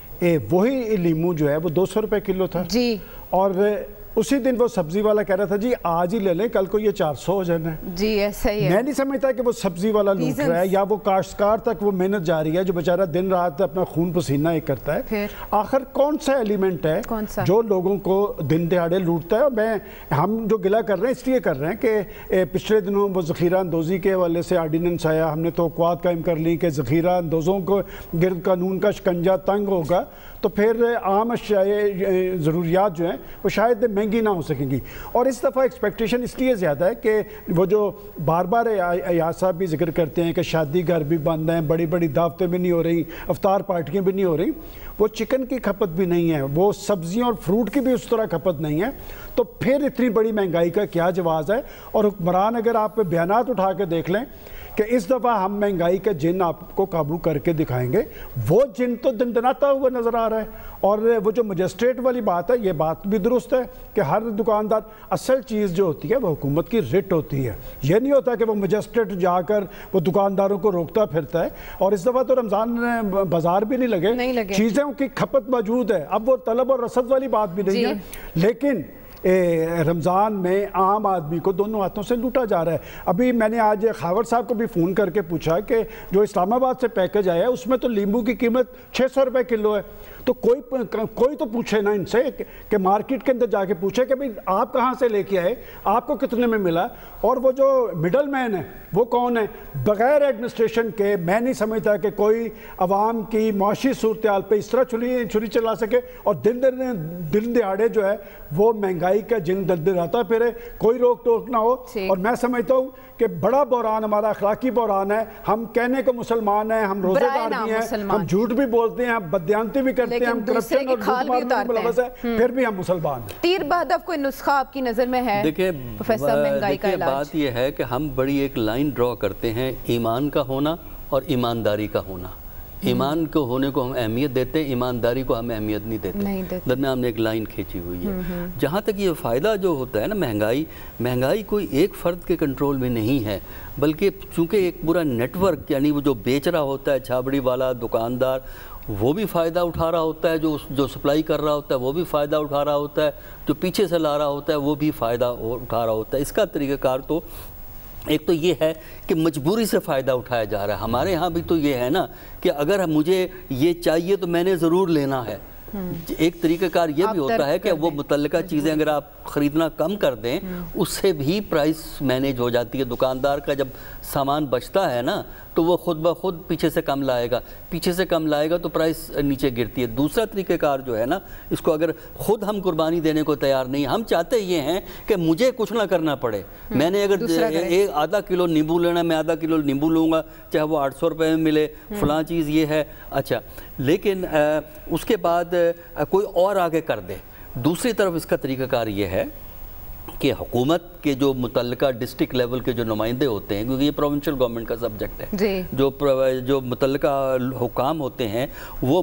S3: وہی لیمو جو ہے وہ 200 روپے کلو تھا،
S1: جی،
S3: اور اسی دن وہ سبزی والا کہہ رہا تھا جی آج ہی لے لیں، کل کو یہ 400 ہو جانا ہے۔
S1: جی ایسا ہی ہے۔
S3: میں نہیں سمجھتا کہ وہ سبزی والا لوٹ رہا ہے یا وہ کاشتکار تک وہ محنت جاری ہے جو بیچارہ دن رات اپنا خون پسینہ ایک کرتا ہے۔ آخر کون سا ایلیمنٹ ہے جو لوگوں کو دن دہاڑے لوٹتا ہے؟ اور ہم جو گلہ کر رہے ہیں اس لیے کر رہے ہیں کہ پچھلے دنوں وہ ذخیرہ اندوزی کے حوالے سے آرڈیننس آیا، ہم نے توقعات قائم کر لی کہ ذخیرہ اندوزوں کو گرد قانون کا شکنجہ تنگ ہوگا تو پھر عام ضروریات جو ہیں وہ شاید مہنگی نہ ہو سکیں گی۔ اور اس دفعہ ایکسپیکٹیشن اس لیے زیادہ ہے کہ وہ جو بار بار ایاز صاحب بھی ذکر کرتے ہیں کہ شادی گھر بھی بند ہیں، بڑی بڑی دعوتیں بھی نہیں ہو رہی، افطار پارٹیاں بھی نہیں ہو رہی، وہ چکن کی کھپت بھی نہیں ہے، وہ سبزیاں اور فروٹ کی بھی اس طرح کھپت نہیں ہے، تو پھر اتنی بڑی مہنگائی کا کیا جواز ہے؟ اور حکمران اگر آپ بیانات اٹھا کے دیکھ لیں کہ اس دفعہ ہم مہنگائی کا جن آپ کو قابو کر کے دکھائیں گے، وہ جن تو دندناتا ہوا نظر آ رہا ہے۔ اور وہ جو مجسٹریٹ والی بات ہے، یہ بات بھی درست ہے کہ ہر دکاندار، اصل چیز جو ہوتی ہے وہ حکومت کی رٹ ہوتی ہے، یہ نہیں ہوتا کہ وہ مجسٹریٹ جا کر وہ دکانداروں کو روکتا پھرتا ہے۔ اور اس دفعہ تو رمضان بازار بھی نہیں لگے، چیزوں کی کھپت موجود ہے، اب وہ طلب اور رسد والی بات بھی نہیں ہے، لیکن رمضان میں عام آدمی کو دونوں ہاتھوں سے لوٹا جا رہا ہے۔ ابھی میں نے آج خاور صاحب کو بھی فون کر کے پوچھا کہ جو اسلام آباد سے پیکج آیا ہے اس میں تو لیمبو کی قیمت 600 روپے کلو ہے، تو کوئی تو پوچھے نا ان سے کہ مارکیٹ کے اندر جا کے پوچھے کہ بھئی آپ کہاں سے لے کے آئے، آپ کو کتنے میں ملا، اور وہ جو مڈل مین ہے وہ کون ہے؟ بغیر ایڈمنسٹریشن کے میں نہیں سمجھتا کہ کوئی عوام کی معاشی صورتحال پہ اس طرح چھری چلا سکے، اور دن دہاڑے جو ہے وہ مہنگائی کا جن دندناتا پھرے، کوئی روک ٹوک نہ ہو۔ اور میں سمجھتا ہوں کہ بڑا بحران ہمارا اخلاقی بحران ہے، ہم کہنے کو مسلمان ہیں، ہم روزے دار بھی ہیں، ہم جھوٹ بھی بولتے ہیں، ہم بددیانتی بھی کرتے ہیں، ہم کرپشن اور لوٹ مار میں ملوث ہیں، پھر بھی ہم مسلمان ہیں۔
S1: تیر بہدف کوئی نسخہ آپ کی نظر میں ہے؟
S5: دیکھیں
S1: پروفیسر، مہنگائی کا علاج،
S5: بات یہ ہے کہ ہم بڑی ایک لائن ڈرا کرتے ہیں، ایمان کا ہونا اور ایمانداری کا ہونا۔ ایمان کو ہونے کو ہم اہمیت دیتے ہیں، ایمانداری کو ہم اہمیت نہیں دیتے، درمیان میں ایک لائن کھینچی ہوئی ہے۔ جہاں تک یہ فائدہ جو ہوتا ہے نا، مہنگائی کوئی ایک فرد کے کنٹرول میں نہیں ہے، بلکہ چونکہ ایک پورا نیٹ ورک، یعنی وہ جو بیچ رہا ہوتا ہے، چھابڑی والا، دکاندار، وہ بھی فائدہ اٹھا رہا ہوتا ہے، جو سپلائی کر رہا ہوتا ہے وہ بھی فائدہ اٹھا رہا ہوتا ہے، جو پیچھے سے لا رہا ہوتا ہے وہ بھی فائدہ اٹھا رہا ہوتا ہے۔ اس کا طریقہ کار تو ایک تو یہ ہے کہ مجبوری سے فائدہ اٹھایا جا رہا ہے۔ ہمارے ہاں بھی تو یہ ہے نا کہ اگر مجھے یہ چاہیے تو میں نے ضرور لینا ہے۔ ایک طریقہ کار یہ بھی ہوتا ہے کہ وہ متعلقہ چیزیں اگر آپ خریدنا کم کر دیں، اس سے بھی پرائس مینیج ہو جاتی ہے۔ دکاندار کا جب سامان بچتا ہے نا تو وہ خود بخود پیچھے سے کم لائے گا تو پرائس نیچے گرتی ہے۔ دوسرا طریقہ کار جو ہے نا، اس کو اگر خود ہم قربانی دینے کو تیار نہیں، ہم چاہتے یہ ہیں کہ مجھے کچھ نہ کرنا پڑے، میں نے اگر آدھا کلو نیمبو لینا، میں آدھا کلو نیمبو لوں گا، چاہے وہ 800 روپے میں ملے، فلاں چیز یہ ہے، اچھا، لیکن اس کے بعد کوئی اور آگے کر دے۔ دوسری طرف اس کا طریقہ کار یہ ہے کہ حکومت کے جو متعلقہ ڈسٹرکٹ لیول کے جو نمائندے ہوتے ہیں، کیونکہ یہ پروونشل گورنمنٹ کا سبجیکٹ ہے، جو متعلقہ حکام ہوتے ہیں، وہ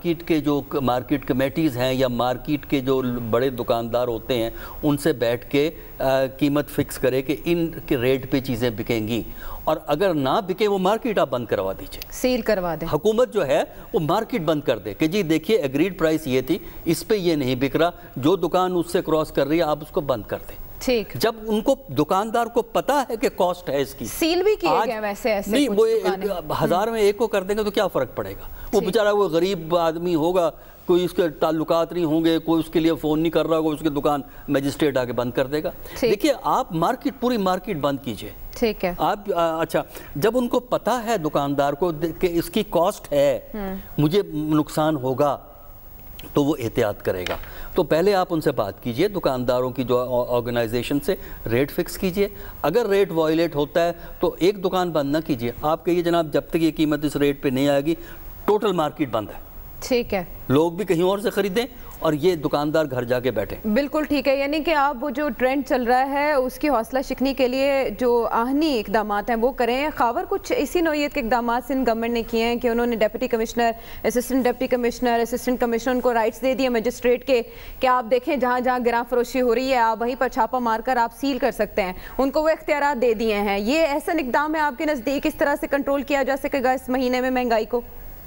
S5: مارکیٹ کمیٹیز ہیں یا مارکیٹ کے جو بڑے دکاندار ہوتے ہیں، ان سے بیٹھ کے قیمت فکس کرے کہ ان کے ریٹ پہ چیزیں بکیں گی، اور اگر نہ بکے وہ مارکیٹ آپ بند کروا دیجئے، سیل کروا دیں۔ حکومت جو ہے وہ مارکیٹ بند کر دے کہ جی دیکھیے ایگریڈ پرائس یہ تھی، اس پہ یہ نہیں بک رہا، جو دکان اس سے کراس کر رہی ہے آپ اس کو بند کر دیں۔ ٹھیک، جب ان کو دکاندار کو پتا ہے کہ کاسٹ ہے اس کی، سیل بھی کیے گئے ویسے ایسے نہیں، وہ 1000 میں ایک کو کر دیں گے تو کیا فرق پڑے گا؟ وہ بیچارہ وہ غریب آدمی ہوگا، کوئی اس کے تعلقات نہیں ہوں گے، کوئی اس کے لیے فون نہیں کر رہا ہوگا، اس کی دکان میجسٹریٹ آگے بند کر دے گا۔ دیکھیے آپ پوری مارکیٹ بند کیجئے، ٹھیک ہے آپ، اچھا جب ان کو پتا ہے دکاندار کو کہ اس کی کاسٹ ہے، مجھے نقصان ہوگا، تو وہ احتیاط کرے گا۔ تو پہلے آپ ان سے بات کیجئے، دکانداروں کی جو آرگنائزیشن سے ریٹ فکس کیجئے، اگر ریٹ وائلیٹ ہوتا ہے تو ایک دکان بند نہ کیجئے، آپ کہیے جناب جب تک یہ قیمت اس ریٹ پہ نہیں آئے گی ٹوٹل مارکیٹ بند ہے، ٹھیک ہے، لوگ بھی کہیں اور سے خریدیں اور یہ دکاندار گھر جا کے بیٹھے۔ بالکل ٹھیک ہے، یعنی کہ آپ وہ جو ٹرینڈ چل رہا ہے اس کی حوصلہ شکنی کے لیے جو آہنی اقدامات ہیں وہ کریں۔ خاور کچھ اسی نوعیت کے اقدامات سندھ گورنمنٹ نے کیے ہیں کہ انہوں نے deputy commissioner, assistant deputy commissioner, assistant commissioner ان کو رائٹس دے دیے مجسٹریٹ کے کہ آپ دیکھیں جہاں جہاں گراں فروشی ہو رہی ہے آپ وہیں پر چھاپا مار کر آپ سیل کر سکتے ہیں، ان کو وہ اختیارات دے دیے ہیں۔ یہ احسن اقدام ہے آپ کے نزدیک، اس طرح سے کنٹرول کیا جا سکے گا اس مہینے میں مہنگائی کو؟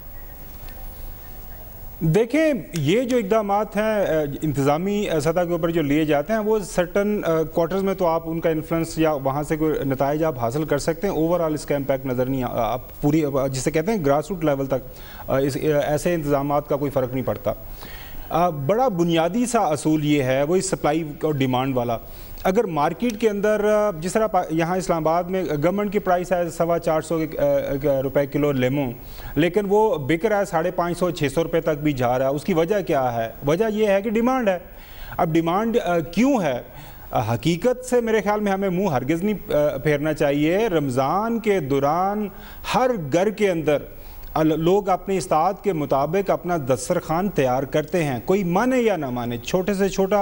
S4: دیکھیں یہ جو اقدامات ہیں انتظامی سطح کے اوپر جو لیے جاتے ہیں وہ سرٹن کوارٹرز میں تو آپ ان کا انفلوئنس یا وہاں سے کوئی نتائج آپ حاصل کر سکتے ہیں، اوورآل اس کا امپیکٹ نظر نہیں، آپ پوری جسے کہتے ہیں گراس روٹ لیول تک ایسے انتظامات کا کوئی فرق نہیں پڑتا۔ بڑا بنیادی سا اصول یہ ہے وہی سپلائی اور ڈیمانڈ والا۔ اگر مارکیٹ کے اندر جس طرح یہاں اسلام آباد میں گورنمنٹ کی پرائس ہے 450 روپے کلو لیموں، لیکن وہ بک رہا ہے 550 600 روپے تک بھی جا رہا ہے، اس کی وجہ کیا ہے؟ وجہ یہ ہے کہ ڈیمانڈ ہے۔ اب ڈیمانڈ کیوں ہے؟ حقیقت سے میرے خیال میں ہمیں منہ ہرگز نہیں پھیرنا چاہیے۔ رمضان کے دوران ہر گھر کے اندر لوگ اپنے استعداد کے مطابق اپنا دسترخوان تیار کرتے ہیں، کوئی مانے یا نہ مانے، چھوٹے سے چھوٹا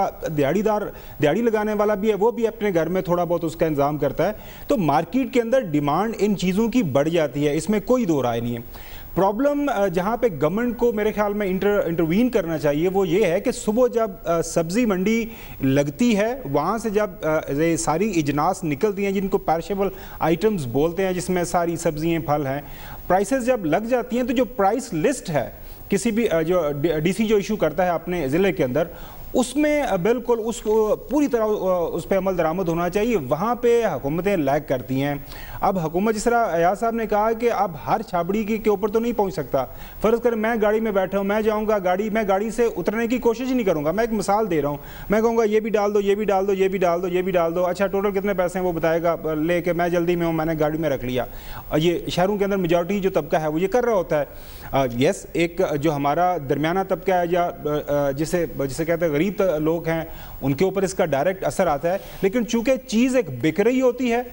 S4: دیہڑی لگانے والا بھی ہے، وہ بھی اپنے گھر میں تھوڑا بہت اس کا انتظام کرتا ہے. تو مارکیٹ کے اندر ڈیمانڈ ان چیزوں کی بڑھ جاتی ہے، اس میں کوئی دو رائے نہیں ہے. پرابلم جہاں پہ گورنمنٹ کو میرے خیال میں انٹروین کرنا چاہیے وہ یہ ہے کہ صبح جب سبزی منڈی لگتی ہے، وہاں سے جب ساری اجناس نکلتی ہیں جن کو پیرشیبل آئٹمز بولتے ہیں، جس میں ساری سبزیاں پھل ہیں، پرائسز جب لگ جاتی ہیں تو جو پرائس لسٹ ہے کسی بھی جو ڈی سی جو ایشو کرتا ہے اپنے ضلع کے اندر، اس میں بالکل اس کو پوری طرح اس پہ عمل درآمد ہونا چاہیے. وہاں پہ حکومتیں لیگ کرتی ہیں. اب حکومت جس طرح ایاز صاحب نے کہا کہ اب ہر چھابڑی کے اوپر تو نہیں پہنچ سکتا. فرض کر میں گاڑی میں بیٹھا ہوں، میں جاؤں گا میں گاڑی سے اترنے کی کوشش ہی نہیں کروں گا. میں ایک مثال دے رہا ہوں، میں کہوں گا یہ بھی ڈال دو، یہ بھی ڈال دو، یہ بھی ڈال دو، یہ بھی ڈال دو، اچھا ٹوٹل کتنے پیسے ہیں وہ بتائے گا، لے کے میں جلدی میں ہوں، میں نے گاڑی میں رکھ لیا. یہ شہروں کے اندر میجورٹی جو طبقہ ہے وہ یہ کر رہا ہوتا ہے. یس، ایک جو ہمارا درمیانہ طبقہ ہے یا جسے کہتے ہیں غریب لوگ ہیں، ان کے اوپر اس کا ڈائریکٹ اثر آتا ہے. لیکن چونکہ چیز ایک بک رہی ہوتی ہے،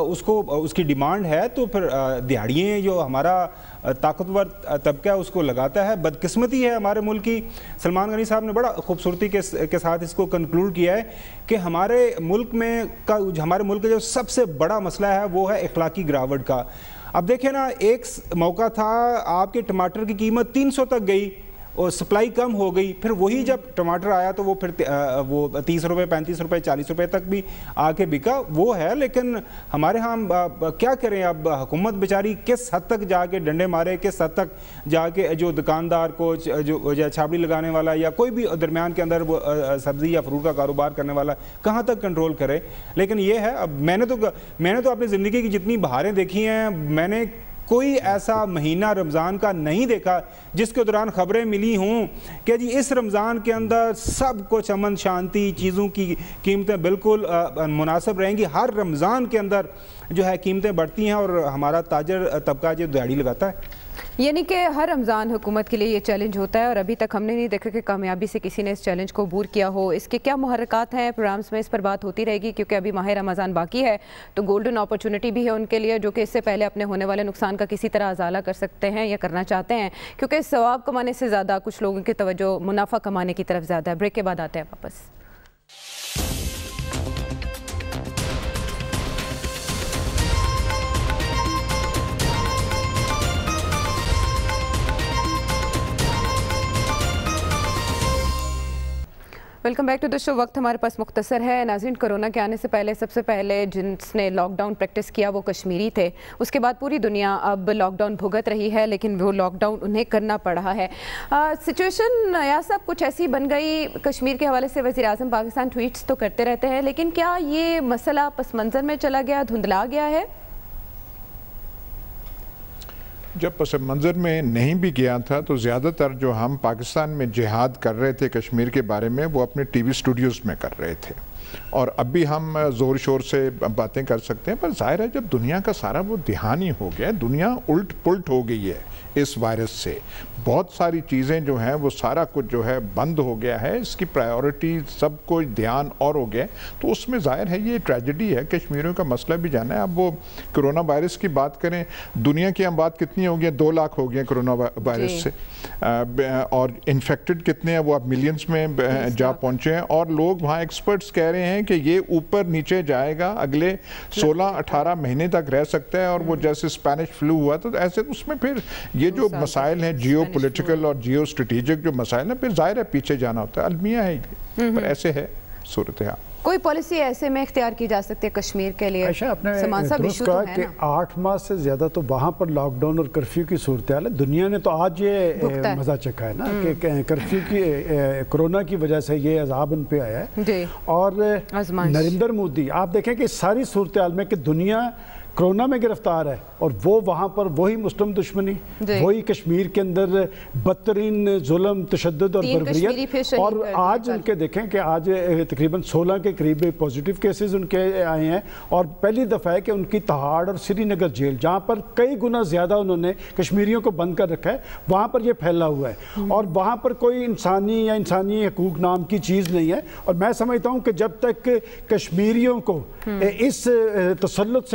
S4: اس کی ڈیمانڈ ہے، تو پھر دیہڑیاں جو ہمارا طاقتور طبقہ ہے اس کو لگاتا ہے. بدقسمتی ہے ہمارے ملک کی. سلمان غنی صاحب نے بڑا خوبصورتی کے ساتھ اس کو کنکلوڈ کیا ہے کہ ہمارے ملک کا جو سب سے بڑا مسئلہ ہے وہ ہے اخلاقی گراوٹ کا. اب دیکھیں نا، ایک موقع تھا آپ کے ٹماٹر کی قیمت 300 تک گئی اور سپلائی کم ہو گئی، پھر وہی جب ٹماٹر آیا تو وہ پھر وہ 30 روپے 35 روپے 40 روپے تک بھی آ کے بکا. وہ ہے، لیکن ہمارے ہاں کیا کریں اب، حکومت بیچاری کس حد تک جا کے ڈنڈے مارے، کس حد تک جا کے جو دکاندار کو جو چھابڑی لگانے والا یا کوئی بھی درمیان کے اندر وہ سبزی یا فروٹ کا کاروبار کرنے والا کہاں تک کنٹرول کرے. لیکن یہ ہے، اب میں نے تو اپنی زندگی کی جتنی بہاریں دیکھی ہیں، میں نے کوئی ایسا مہینہ رمضان کا نہیں دیکھا جس کے دوران خبریں ملی ہوں کہ جی اس رمضان کے اندر سب کچھ امن شانتی، چیزوں کی قیمتیں بالکل مناسب رہیں گی. ہر رمضان کے اندر جو ہے قیمتیں بڑھتی ہیں اور ہمارا تاجر طبقہ جو دیہڑی لگاتا ہے.
S1: یعنی کہ ہر رمضان حکومت کے لیے یہ چیلنج ہوتا ہے اور ابھی تک ہم نے نہیں دیکھا کہ کامیابی سے کسی نے اس چیلنج کو عبور کیا ہو. اس کے کیا محرکات ہیں پروگرامز میں، اس پر بات ہوتی رہے گی کیونکہ ابھی ماہ رمضان باقی ہے، تو گولڈن اپرچونٹی بھی ہے ان کے لیے جو کہ اس سے پہلے اپنے ہونے والے نقصان کا کسی طرح ازالہ کر سکتے ہیں یا کرنا چاہتے ہیں، کیونکہ ثواب کمانے سے زیادہ کچھ لوگوں کی توجہ منافع کمانے کی طرف زیادہ ہے. بریک کے بعد آتے ہیں واپس. Welcome back to the show. وقت ہمارے پاس مختصر ہے. ناظرین، کرونا کے آنے سے پہلے سب سے پہلے جس نے لاک ڈاؤن پریکٹس کیا وہ کشمیری تھے. اس کے بعد پوری دنیا اب لاک ڈاؤن بھگت رہی ہے، لیکن وہ لاک ڈاؤن انہیں کرنا پڑا ہے. سچویشن ایاز صاحب کچھ ایسی بن گئی، کشمیر کے حوالے سے وزیر اعظم پاکستان ٹویٹس تو کرتے رہتے ہیں، لیکن کیا یہ مسئلہ پس منظر میں چلا گیا، دھندلا گیا ہے؟
S2: جب پس منظر میں نہیں بھی گیا تھا تو زیادہ تر جو ہم پاکستان میں جہاد کر رہے تھے کشمیر کے بارے میں وہ اپنے ٹی وی سٹوڈیوز میں کر رہے تھے، اور اب بھی ہم زور شور سے باتیں کر سکتے ہیں. پر ظاہر ہے جب دنیا کا سارا وہ دھیان ہی ہو گیا، دنیا الٹ پلٹ ہو گئی ہے اس وائرس سے، بہت ساری چیزیں جو ہیں وہ سارا کچھ جو ہے بند ہو گیا ہے، اس کی پرائیورٹی سب کو دھیان اور ہو گیا، تو اس میں ظاہر ہے یہ ٹریجڈی ہے. کشمیریوں کا مسئلہ بھی جانا ہے. اب وہ کرونا وائرس کی بات کریں، دنیا کی اموات کتنی ہو گئی ہیں؟ 2 لاکھ ہو گئے ہیں کرونا وائرس سے، اور انفیکٹڈ کتنے ہیں وہ اب ملینز میں جا پہنچے ہیں، اور لوگ وہاں ایکسپرٹس کہہ رہے ہیں کہ یہ اوپر نیچے جائے گا، اگلے 16-18 مہینے تک رہ سکتا ہے، اور وہ جیسے اسپینش فلو ہوا تو ایسے اس میں پھر یہ جو مسائل ہیں جیو پولیٹیکل اور جیو اسٹریٹجک جو مسائل ہیں، پھر ظاہر ہے پیچھے جانا ہوتا ہے. المیہ ہے یہ، پر ایسے ہے صورتحال.
S1: کوئی پالیسی ایسے میں اختیار کی جا سکتی ہے کشمیر کے لیے؟
S3: آپ نے درست کہا کہ 8 ماہ سے زیادہ تو وہاں پر لاک ڈاؤن اور کرفیو کی صورتحال ہے. دنیا نے تو آج یہ مزہ چکھا ہے نا کہ کرفیو کی کرونا کی وجہ سے یہ عذاب ان پہ آیا ہے. اور نریندر مودی آپ دیکھیں کہ ساری صورتحال میں کہ دنیا کرونا میں گرفتار ہے اور وہ وہاں پر وہی مسلم دشمنی، وہی کشمیر کے اندر بدترین ظلم، تشدد اور بربریت. اور آج ان کے دیکھیں کہ آج تقریباً 16 کے قریب پازیٹیو کیسز ان کے آئے ہیں، اور پہلی دفعہ ہے کہ ان کی تہاڑ اور سری نگر جیل جہاں پر کئی گنا زیادہ انہوں نے کشمیریوں کو بند کر رکھا ہے، وہاں پر یہ پھیلا ہوا ہے، اور وہاں پر کوئی انسانی یا انسانی حقوق نام کی چیز نہیں ہے. اور میں سمجھتا ہوں کہ جب تک کشمیریوں کو اس تسلط سے آزاد نہیں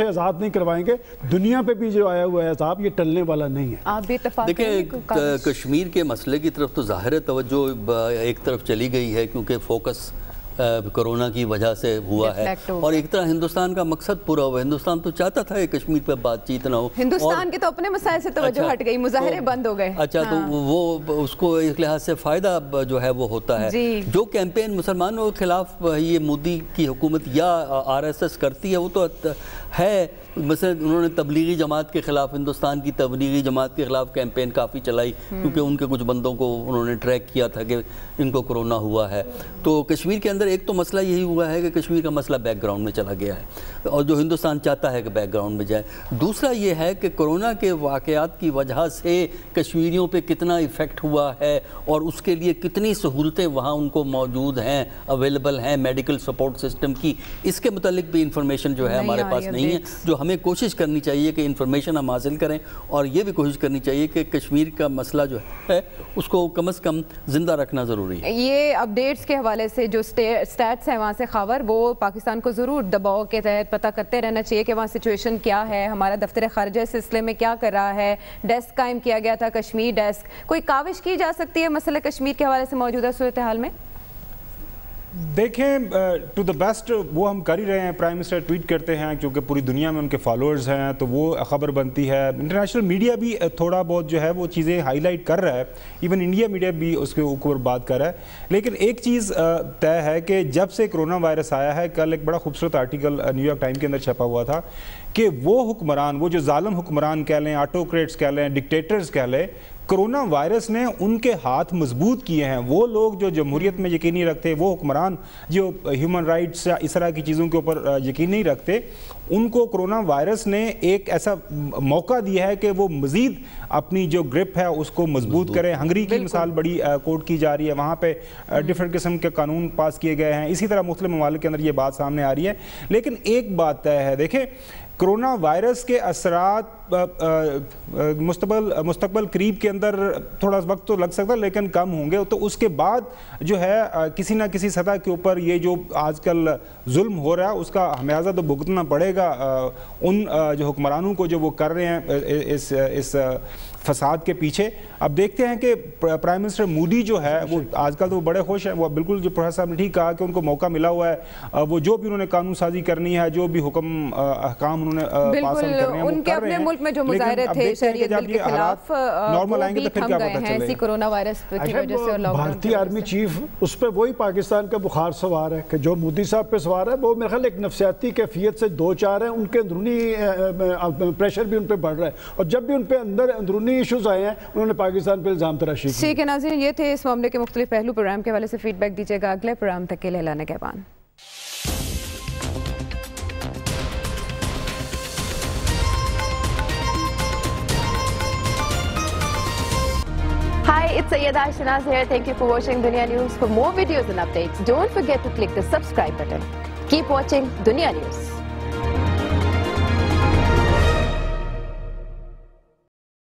S3: کروائیں گے. دنیا پہ بھی جو آیا ہوا ہے صاحب یہ ٹلنے والا نہیں ہے.
S1: آپ بھی اتفاق
S5: دیکھیں کشمیر کے مسئلے کی طرف تو ظاہر توجہ ایک طرف چلی گئی ہے کیونکہ فوکس کرونا کی وجہ سے ہوا ہے اور ایک طرح ہندوستان کا مقصد پورا ہوا. ہندوستان تو چاہتا تھا کہ کشمیر پہ بات چیت نہ ہو.
S1: ہندوستان کے تو اپنے مسائل سے توجہ ہٹ گئی, مظاہرے بند ہو گئے.
S5: اچھا تو وہ اس کو ایک لحاظ سے فائدہ جو ہے وہ ہوتا ہے. جو کیمپین مسلمانوں کے خلاف یہ مودی کی حکومت یا RSS کرتی ہے وہ تو ہے. مثلا انہوں نے تبلیغی جماعت کے خلاف, ہندوستان کی تبلیغی جماعت کے خلاف کیمپین کافی چلائی کیونکہ ان کے کچھ بندوں کو انہوں نے ٹریک کیا تھا کہ ان کو کرونا ہوا ہے. تو کشمیر کے اندر ایک تو مسئلہ یہی ہوا ہے کہ کشمیر کا مسئلہ بیک گراؤنڈ میں چلا گیا ہے اور جو ہندوستان چاہتا ہے کہ بیک گراؤنڈ میں جائے. دوسرا یہ ہے کہ کرونا کے واقعات کی وجہ سے کشمیریوں پہ کتنا ایفیکٹ ہوا ہے اور اس کے لیے کتنی سہولتیں وہاں ان کو موجود ہیں, اویلیبل ہیں میڈیکل سپورٹ سسٹم کی, اس کے متعلق بھی انفارمیشن جو ہے ہمارے پاس نہیں ہے. جو ہمیں کوشش کرنی چاہیے کہ انفارمیشن ہم حاصل کریں اور یہ بھی کوشش کرنی چاہیے کہ کشمیر کا مسئلہ جو ہے اس کو کم از کم زندہ رکھنا ضروری ہے.
S1: یہ اپڈیٹس کے حوالے سے جو سٹیٹس ہیں وہاں سے خبر وہ پاکستان کو ضرور دباؤ کے تحت پتہ کرتے رہنا چاہیے کہ وہاں سچویشن کیا ہے, ہمارا دفتر خارجہ اس سلسلے میں کیا کر رہا ہے. ڈیسک قائم کیا گیا تھا کشمیر ڈیسک, کوئی کاوش کی جا سکتی ہے مسئلہ کشمیر کے حوالے سے موجودہ صورتحال میں؟
S4: دیکھیں ٹو دا بیسٹ وہ ہم کر ہی رہے ہیں. پرائم منسٹر ٹویٹ کرتے ہیں کیونکہ پوری دنیا میں ان کے فالوورز ہیں تو وہ خبر بنتی ہے. انٹرنیشنل میڈیا بھی تھوڑا بہت جو ہے وہ چیزیں ہائی لائٹ کر رہا ہے, ایون انڈیا میڈیا بھی اس کے اوپر بات کر رہا ہے. لیکن ایک چیز طے ہے کہ جب سے کرونا وائرس آیا ہے, کل ایک بڑا خوبصورت آرٹیکل نیو یارک ٹائم کے اندر چھپا ہوا تھا کہ وہ حکمران, وہ جو ظالم حکمران کہہ لیں, آٹوکریٹس کہہ لیں, ڈکٹیٹرز کہہ لیں, کرونا وائرس نے ان کے ہاتھ مضبوط کیے ہیں. وہ لوگ جو جمہوریت میں یقین نہیں رکھتے, وہ حکمران جو ہیومن رائٹس یا اس طرح کی چیزوں کے اوپر یقین نہیں رکھتے, ان کو کرونا وائرس نے ایک ایسا موقع دیا ہے کہ وہ مزید اپنی جو گرپ ہے اس کو مضبوط کریں. ہنگری کی مثال بڑی کوٹ کی جا رہی ہے, وہاں پہ ڈفرینٹ قسم کے قانون پاس کیے گئے ہیں. اسی طرح مختلف ممالک کے اندر یہ بات سامنے آ رہی ہے. لیکن ایک بات طے ہے, دیکھیں کرونا وائرس کے اثرات مستقبل قریب کے اندر تھوڑا وقت تو لگ سکتا ہے لیکن کم ہوں گے. تو اس کے بعد جو ہے کسی نہ کسی سطح کے اوپر یہ جو آج کل ظلم ہو رہا ہے اس کا خمیازہ تو بھگتنا پڑے گا ان جو حکمرانوں کو جو وہ کر رہے ہیں اس فساد کے پیچھے. اب دیکھتے ہیں کہ پرائم منسٹر مودی جو ہے وہ آج کل تو وہ بڑے خوش ہیں. وہ بالکل جو پروفیسر صاحب نے ٹھیک کہا کہ ان کو موقع ملا ہوا ہے, وہ جو بھی انہوں نے قانون سازی کرنی ہے, جو بھی حکم احکام انہوں نے پاس کرنے ہیں
S1: ان کے اپنے ملک میں جو مظاہرے تھے شریعت بل کے خلاف
S4: نارمل آئیں گے تو پھر کیا پتہ چلے
S1: گا. کرونا وائرس کی وجہ سے
S3: بھارتی آرمی چیف اس پہ وہی پاکستان کا بخار سوار ہے کہ جو مودی صاحب پہ سوار ہے, وہ میرے خیال ایک نفسیاتی کیفیت سے دو چار ہیں. ان کے اندرونی پریشر بھی ان پہ بڑھ رہا ہے اور جب بھی ان پہ اندرونی ایشوز آئے ہیں انہوں نے پاکستان پہ الزام تراشی کی.
S1: ٹھیک ہے ناظرین, یہ تھے اس معاملے کے مختلف پہلو. پروگرام کے حوالے سے فیڈ بیک دیجیے گا اگلے پروگرام تک کے لیے. اللہ نگہبان. Hi, it's Sayyeda Shanaz here. Thank you for watching Dunya News. For more videos and updates, don't forget to click the subscribe button. Keep watching Dunya News.